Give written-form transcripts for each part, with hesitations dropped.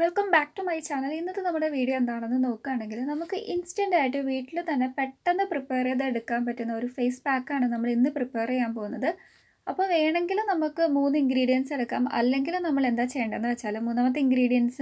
Welcome back to my channel. ഇന്നത്തെ നമ്മുടെ video എന്താണെന്ന് നോക്കുകയാണെങ്കിൽ നമുക്ക് ഇൻസ്റ്റൻ്റ് ആയിട്ട് വീട്ടിൽ തന്നെ പെട്ടെന്ന് പ്രിപ്പയർ ചെയ്ത് എടുക്കാൻ പറ്റുന്ന ഒരു ഫേസ് പാക്കാണ് നമ്മൾ ഇന്ന് പ്രിപ്പയർ ചെയ്യാൻ പോകുന്നത്. അപ്പോൾ വേണമെങ്കിൽ നമുക്ക് 3 ഇൻഗ്രീഡിയൻസ് എടുക്കാം, അല്ലെങ്കിൽ നമ്മൾ എന്താ ചെയ്യേണ്ടതെന്ന് വെച്ചാൽ മൂന്നാമത്തെ ഇൻഗ്രീഡിയൻറ്റ്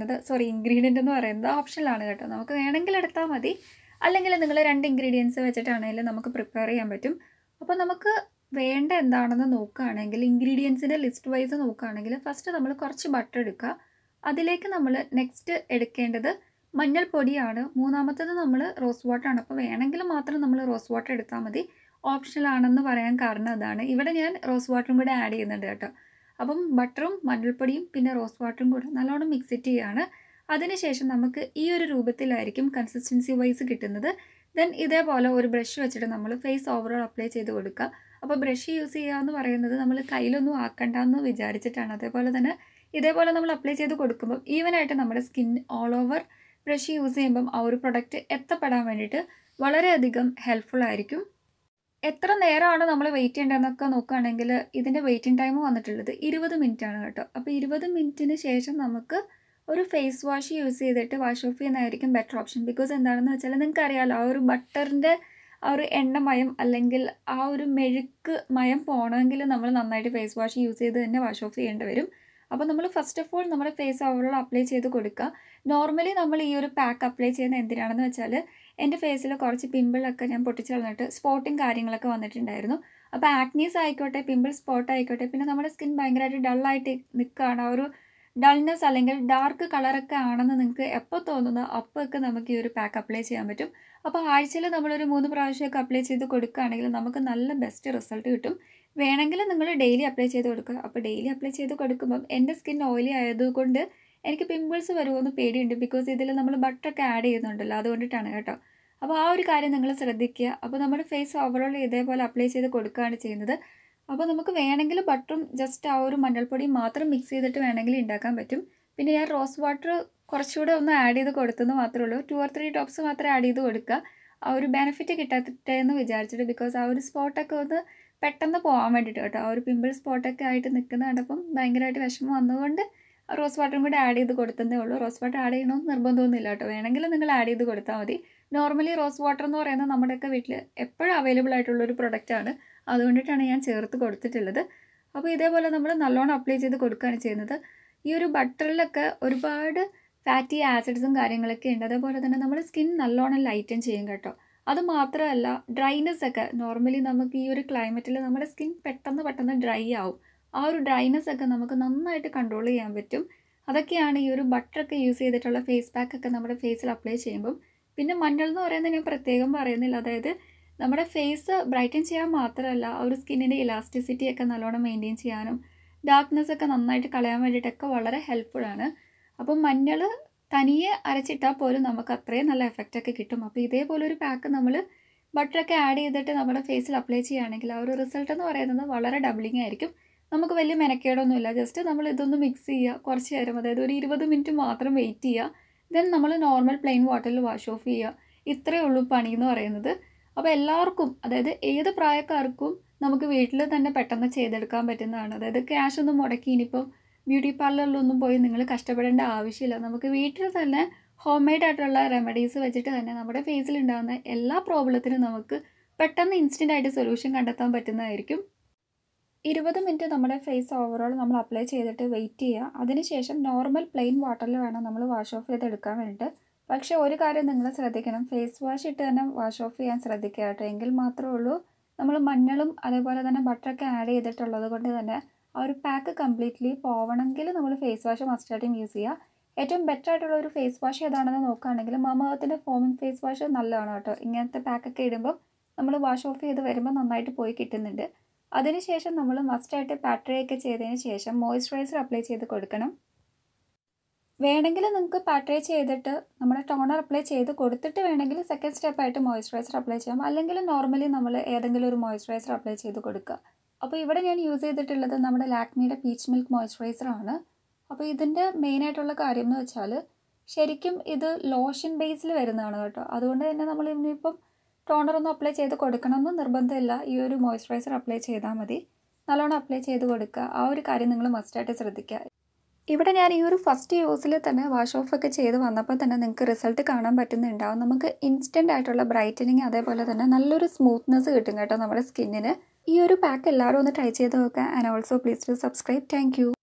എന്ന് പറയുന്നത് ഓപ്ഷനിലാണ് കേട്ടോ. നമുക്ക് വേണമെങ്കിൽ എടുത്താൽ മതി, അല്ലെങ്കിൽ നിങ്ങൾ 2 ഇൻഗ്രീഡിയൻസ് വെച്ചിട്ടാണെങ്കിലും നമുക്ക് പ്രിപ്പയർ ചെയ്യാൻ പറ്റും. അപ്പോൾ നമുക്ക് വേണ്ട എന്താണെന്ന് നോക്കുകയാണെങ്കിൽ ഇൻഗ്രീഡിയൻസിൻ്റെ ലിസ്റ്റ് വൈസ് നോക്കുകയാണെങ്കിൽ ഫസ്റ്റ് നമ്മൾ കുറച്ച് ബട്ടർ എടുക്കുക. അതിലേക്ക് നമ്മൾ നെക്സ്റ്റ് എടുക്കേണ്ടത് മഞ്ഞൾപ്പൊടിയാണ്. മൂന്നാമത്തേത് നമ്മൾ റോസ് വാട്ടറാണ്. അപ്പോൾ വേണമെങ്കിൽ മാത്രം നമ്മൾ റോസ് വാട്ടർ എടുത്താൽ മതി. ഓപ്ഷണലാണെന്ന് പറയാൻ കാരണം അതാണ്. ഇവിടെ ഞാൻ റോസ് വാട്ടറും കൂടെ ആഡ് ചെയ്യുന്നുണ്ട് കേട്ടോ. അപ്പം ബട്ടറും മഞ്ഞൾപ്പൊടിയും പിന്നെ റോസ് വാട്ടറും കൂടെ നല്ലോണം മിക്സ് ചെയ്യുകയാണ്. അതിനുശേഷം നമുക്ക് ഈ ഒരു രൂപത്തിലായിരിക്കും കൺസിസ്റ്റൻസി വൈസ് കിട്ടുന്നത്. ദെൻ ഇതേപോലെ ഒരു ബ്രഷ് വെച്ചിട്ട് നമ്മൾ ഫേസ് ഓവറോൾ അപ്ലൈ ചെയ്ത് കൊടുക്കുക. അപ്പോൾ ബ്രഷ് യൂസ് ചെയ്യുക എന്ന് പറയുന്നത് നമ്മൾ കയ്യിലൊന്നും ആക്കണ്ടെന്ന് വിചാരിച്ചിട്ടാണ്. അതേപോലെ തന്നെ ഇതേപോലെ നമ്മൾ അപ്ലൈ ചെയ്ത് കൊടുക്കുമ്പോൾ ഈവനായിട്ട് നമ്മുടെ skin all over brush use ചെയ്യുമ്പം ആ ഒരു പ്രൊഡക്റ്റ് എത്തപ്പെടാൻ വേണ്ടിയിട്ട് വളരെയധികം ഹെൽപ്ഫുൾ ആയിരിക്കും. എത്ര നേരമാണ് നമ്മൾ വെയിറ്റ് ചെയ്യേണ്ടതെന്നൊക്കെ നോക്കുകയാണെങ്കിൽ ഇതിൻ്റെ വെയിറ്റിംഗ് ടൈം വന്നിട്ടുള്ളത് 20 മിനിറ്റ് ആണ് കേട്ടോ. അപ്പോൾ 20 മിനിറ്റിന് ശേഷം നമുക്ക് ഒരു ഫേസ് വാഷ് യൂസ് ചെയ്തിട്ട് വാഷ് ഓഫ് ചെയ്യുന്നതായിരിക്കും ബെറ്റർ ഓപ്ഷൻ. ബിക്കോസ് എന്താണെന്ന് വെച്ചാൽ നിങ്ങൾക്ക് അറിയാമല്ലോ, ആ ഒരു ബട്ടറിൻ്റെ ആ ഒരു എണ്ണമയം അല്ലെങ്കിൽ ആ ഒരു മെഴുക്ക് മയം പോകണമെങ്കിൽ നമ്മൾ നന്നായിട്ട് ഫേസ് വാഷ് യൂസ് ചെയ്ത് തന്നെ വാഷ് ഓഫ് ചെയ്യേണ്ടി വരും. അപ്പോൾ നമ്മൾ ഫസ്റ്റ് ഓഫ് ഓൾ നമ്മുടെ ഫേസ് ഓവറോൾ അപ്ലൈ ചെയ്ത് കൊടുക്കുക. നോർമലി നമ്മൾ ഈ ഒരു പാക്ക് അപ്ലൈ ചെയ്യുന്നത് എന്തിനാണെന്ന് വെച്ചാൽ എൻ്റെ ഫേസിൽ കുറച്ച് പിമ്പിളൊക്കെ ഞാൻ പൊട്ടിച്ച് കളഞ്ഞിട്ട് സ്പോട്ടും കാര്യങ്ങളൊക്കെ വന്നിട്ടുണ്ടായിരുന്നു. അപ്പോൾ ആക്നീസ് ആയിക്കോട്ടെ, പിമ്പിൾ സ്പോട്ട് ആയിക്കോട്ടെ, പിന്നെ നമ്മുടെ സ്കിൻ ഭയങ്കരമായിട്ട് ഡള്ളായിട്ട് നിൽക്കുകയാണ്, ആ ഒരു ഡൾനെസ് അല്ലെങ്കിൽ ഡാർക്ക് കളറൊക്കെ ആണെന്ന് നിങ്ങൾക്ക് എപ്പോൾ തോന്നുന്നോ അപ്പോഴൊക്കെ നമുക്ക് ഈ ഒരു പാക്ക് അപ്ലൈ ചെയ്യാൻ പറ്റും. അപ്പോൾ ആഴ്ചയിൽ നമ്മളൊരു 3 പ്രാവശ്യമൊക്കെ അപ്ലൈ ചെയ്ത് കൊടുക്കുകയാണെങ്കിൽ നമുക്ക് നല്ല ബെസ്റ്റ് റിസൾട്ട് കിട്ടും. വേണമെങ്കിൽ നിങ്ങൾ ഡെയിലി അപ്ലൈ ചെയ്ത് കൊടുക്കുക. അപ്പോൾ ഡെയിലി അപ്ലൈ ചെയ്ത് കൊടുക്കുമ്പം എൻ്റെ സ്കിൻ ഓയിലി ആയതുകൊണ്ട് എനിക്ക് പിമ്പിൾസ് വരുമോയെന്ന് പേടിയുണ്ട്. ബിക്കോസ് ഇതിൽ നമ്മൾ ബട്ടറൊക്കെ ആഡ് ചെയ്യുന്നുണ്ടല്ലോ, അതുകൊണ്ടിട്ടാണ് കേട്ടോ. അപ്പോൾ ആ ഒരു കാര്യം നിങ്ങൾ ശ്രദ്ധിക്കുക. അപ്പോൾ നമ്മുടെ ഫേസ് ഓവറോൾ ഇതേപോലെ അപ്ലൈ ചെയ്ത് കൊടുക്കുകയാണ് ചെയ്യുന്നത്. അപ്പോൾ നമുക്ക് വേണമെങ്കിൽ ബട്ടറും ജസ്റ്റ് ആ ഒരു മഞ്ഞൾപ്പൊടിയും മാത്രം മിക്സ് ചെയ്തിട്ട് വേണമെങ്കിൽ ഉണ്ടാക്കാൻ പറ്റും. പിന്നെ ഞാൻ റോസ് വാട്ടർ കുറച്ചുകൂടെ ഒന്ന് ആഡ് ചെയ്ത് കൊടുത്തെന്ന് മാത്രമേ ഉള്ളൂ. 2 or 3 ഡ്രോപ്സ് മാത്രമേ ആഡ് ചെയ്ത് കൊടുക്കുക. ആ ഒരു ബെനിഫിറ്റ് കിട്ടാത്തട്ടെ എന്ന് വിചാരിച്ചിട്ട്. ബിക്കോസ് ആ ഒരു സ്പോട്ടൊക്കെ ഒന്ന് പെട്ടെന്ന് പോകാൻ വേണ്ടിയിട്ട് കേട്ടോ. ആ ഒരു പിമ്പിൾ സ്പോട്ടൊക്കെ ആയിട്ട് നിൽക്കുന്ന കണ്ടപ്പം ഭയങ്കരമായിട്ട് വിഷമം വന്നതുകൊണ്ട് റോസ് വാട്ടറും കൂടെ ആഡ് ചെയ്ത് കൊടുത്തതേ ഉള്ളൂ. റോസ് വാട്ടർ ആഡ് ചെയ്യണമെന്ന് നിർബന്ധമൊന്നുമില്ല കേട്ടോ. വേണമെങ്കിൽ നിങ്ങൾ ആഡ് ചെയ്ത് കൊടുത്താൽ മതി. നോർമലി റോസ് വാട്ടർ എന്ന് പറയുന്നത് നമ്മുടെയൊക്കെ വീട്ടിൽ എപ്പോഴും അവൈലബിൾ ആയിട്ടുള്ളൊരു പ്രൊഡക്റ്റാണ്. അതുകൊണ്ടിട്ടാണ് ഞാൻ ചേർത്ത് കൊടുത്തിട്ടുള്ളത്. അപ്പോൾ ഇതേപോലെ നമ്മൾ നല്ലോണം അപ്ലൈ ചെയ്ത് കൊടുക്കുകയാണ് ചെയ്യുന്നത്. ഈ ഒരു ബട്ടറിലൊക്കെ ഒരുപാട് ഫാറ്റി ആസിഡ്സും കാര്യങ്ങളൊക്കെ ഉണ്ട്. അതേപോലെ തന്നെ നമ്മുടെ സ്കിൻ നല്ലോണം ലൈറ്റൻ ചെയ്യും കേട്ടോ. അത് മാത്രമല്ല ഡ്രൈനെസ് ഒക്കെ നോർമലി നമുക്ക് ഈ ഒരു ക്ലൈമറ്റിൽ നമ്മുടെ സ്കിൻ പെട്ടെന്ന് ഡ്രൈ ആവും. ആ ഒരു ഡ്രൈനെസ് ഒക്കെ നമുക്ക് നന്നായിട്ട് കൺട്രോൾ ചെയ്യാൻ പറ്റും. അതൊക്കെയാണ് ഈ ഒരു ബട്ടറൊക്കെ യൂസ് ചെയ്തിട്ടുള്ള ഫേസ് പാക്കൊക്കെ നമ്മുടെ ഫേസിൽ അപ്ലൈ ചെയ്യുമ്പം. പിന്നെ മഞ്ഞൾ എന്ന് പറയുന്നത് ഞാൻ പ്രത്യേകം പറയുന്നില്ല. അതായത് നമ്മുടെ ഫേസ് ബ്രൈറ്റൻ ചെയ്യാൻ മാത്രമല്ല, ആ ഒരു സ്കിന്നിൻ്റെ ഇലാസ്റ്റിസിറ്റി ഒക്കെ നല്ലോണം മെയിൻറ്റെയിൻ ചെയ്യാനും ഡാർക്ക്നെസ് ഒക്കെ നന്നായിട്ട് കളയാൻ വേണ്ടിയിട്ടൊക്കെ വളരെ ഹെൽപ്ഫുള്ളാണ്. അപ്പം മഞ്ഞൾ തനിയെ അരച്ചിട്ടാൽ പോലും നമുക്ക് അത്രയും നല്ല എഫക്റ്റൊക്കെ കിട്ടും. അപ്പോൾ ഇതേപോലെ ഒരു പാക്ക് നമ്മൾ ബട്ടറൊക്കെ ആഡ് ചെയ്തിട്ട് നമ്മുടെ ഫേസിൽ അപ്ലൈ ചെയ്യുകയാണെങ്കിൽ ആ ഒരു റിസൾട്ട് എന്ന് പറയുന്നത് വളരെ ഡബിളിംഗ് ആയിരിക്കും. നമുക്ക് വലിയ മെനക്കേടൊന്നുമില്ല. ജസ്റ്റ് നമ്മൾ ഇതൊന്ന് മിക്സ് ചെയ്യുക, കുറച്ച് നേരം, അതായത് ഒരു 20 മിനിറ്റ് മാത്രം വെയിറ്റ് ചെയ്യുക. ദെൻ നമ്മൾ നോർമൽ പ്ലെയിൻ വാട്ടറിൽ വാഷ് ഓഫ് ചെയ്യുക. ഇത്രയേ ഉള്ളൂ പണി എന്ന് പറയുന്നത്. അപ്പോൾ എല്ലാവർക്കും, അതായത് ഏത് പ്രായക്കാർക്കും നമുക്ക് വീട്ടിൽ തന്നെ പെട്ടെന്ന് ചെയ്തെടുക്കാൻ പറ്റുന്നതാണ്. അതായത് ക്യാഷ് ഒന്നും മുടക്കി ഇനിയിപ്പം ബ്യൂട്ടി പാർലറിലൊന്നും പോയി നിങ്ങൾ കഷ്ടപ്പെടേണ്ട ആവശ്യമില്ല. നമുക്ക് വീട്ടിൽ തന്നെ ഹോം മെയ്ഡ് ആയിട്ടുള്ള റെമഡീസ് വെച്ചിട്ട് തന്നെ നമ്മുടെ ഫേസിൽ ഉണ്ടാകുന്ന എല്ലാ പ്രോബ്ലത്തിനും നമുക്ക് പെട്ടെന്ന് ഇൻസ്റ്റൻ്റ് ആയിട്ട് സൊല്യൂഷൻ കണ്ടെത്താൻ പറ്റുന്നതായിരിക്കും. 20 മിനിറ്റ് നമ്മുടെ ഫേസ് ഓവറോൾ നമ്മൾ അപ്ലൈ ചെയ്തിട്ട് വെയിറ്റ് ചെയ്യുക. അതിനുശേഷം നോർമൽ പ്ലെയിൻ വാട്ടറിൽ വേണം നമ്മൾ വാഷ് ഓഫ് ചെയ്തെടുക്കാൻ വേണ്ടിയിട്ട്. പക്ഷേ ഒരു കാര്യം നിങ്ങൾ ശ്രദ്ധിക്കണം, ഫേസ് വാഷ് ഇട്ട് തന്നെ വാഷ് ഓഫ് ചെയ്യാൻ ശ്രദ്ധിക്കുക കേട്ടോ. എങ്കിൽ മാത്രമേ ഉള്ളൂ നമ്മൾ മഞ്ഞളും അതേപോലെ തന്നെ ബട്ടറൊക്കെ ആഡ് ചെയ്തിട്ടുള്ളത് കൊണ്ട് തന്നെ ആ ഒരു പാക്ക് കംപ്ലീറ്റ്ലി പോവണമെങ്കിൽ നമ്മൾ ഫേസ് വാഷ് മസ്റ്റായിട്ടും യൂസ് ചെയ്യുക. ഏറ്റവും ബെറ്റർ ആയിട്ടുള്ള ഒരു ഫേസ് വാഷ് ഏതാണെന്ന് നോക്കുകയാണെങ്കിൽ മമഅർത്തിൻ്റെ ഫോമിംഗ് ഫേസ് വാഷ് നല്ലതാണ് കേട്ടോ. ഇങ്ങനത്തെ പാക്കൊക്കെ ഇടുമ്പം നമ്മൾ വാഷ് ഓഫ് ചെയ്ത് വരുമ്പോൾ നന്നായിട്ട് പോയി കിട്ടുന്നുണ്ട്. അതിനുശേഷം നമ്മൾ മസ്റ്റായിട്ട് പാറ്ററയൊക്കെ ചെയ്തതിന് ശേഷം മോയ്സ്ചറൈസർ അപ്ലൈ ചെയ്ത് കൊടുക്കണം. വേണമെങ്കിൽ നിങ്ങൾക്ക് പാറ്റർ ചെയ്തിട്ട് നമ്മുടെ ടോണർ അപ്ലൈ ചെയ്ത് കൊടുത്തിട്ട് വേണമെങ്കിൽ സെക്കൻഡ് സ്റ്റെപ്പായിട്ട് മോയ്സ്ചറൈസർ അപ്ലൈ ചെയ്യാം. അല്ലെങ്കിൽ നോർമലി നമ്മൾ ഏതെങ്കിലും ഒരു മോയ്സ്ചറൈസർ അപ്ലൈ ചെയ്ത് കൊടുക്കുക. അപ്പോൾ ഇവിടെ ഞാൻ യൂസ് ചെയ്തിട്ടുള്ളത് നമ്മുടെ ലാക്മിയുടെ പീച്ച് മിൽക്ക് മോയ്സ്ചറൈസറാണ്. അപ്പോൾ ഇതിൻ്റെ മെയിനായിട്ടുള്ള കാര്യം എന്ന് വെച്ചാൽ ശരിക്കും ഇത് ലോഷൻ ബേസിൽ വരുന്നതാണ് കേട്ടോ. അതുകൊണ്ട് തന്നെ നമ്മൾ ഇനിയിപ്പം ടോണറൊന്നും അപ്ലൈ ചെയ്ത് കൊടുക്കണമെന്ന് നിർബന്ധമില്ല. ഈ ഒരു മോയ്സ്ചറൈസർ അപ്ലൈ ചെയ്താൽ മതി. നല്ലോണം അപ്ലൈ ചെയ്ത് കൊടുക്കുക. ആ ഒരു കാര്യം നിങ്ങൾ മസ്റ്റായിട്ട് ശ്രദ്ധിക്കുക. ഇവിടെ ഞാൻ ഈ ഒരു ഫസ്റ്റ് യൂസിൽ തന്നെ വാഷ് ഓഫ് ഒക്കെ ചെയ്ത് വന്നപ്പോൾ തന്നെ നിങ്ങൾക്ക് റിസൾട്ട് കാണാൻ പറ്റുന്നുണ്ടാവും. നമുക്ക് ഇൻസ്റ്റൻ്റ് ആയിട്ടുള്ള ബ്രൈറ്റനിങ് അതേപോലെ തന്നെ നല്ലൊരു സ്മൂത്ത്നെസ് കിട്ടും കേട്ടോ നമ്മുടെ സ്കിന്നിന്. ഈ ഒരു പാക്ക് എല്ലാവരും ഒന്ന് ട്രൈ ചെയ്ത് നോക്കുക. And also please to subscribe. Thank U.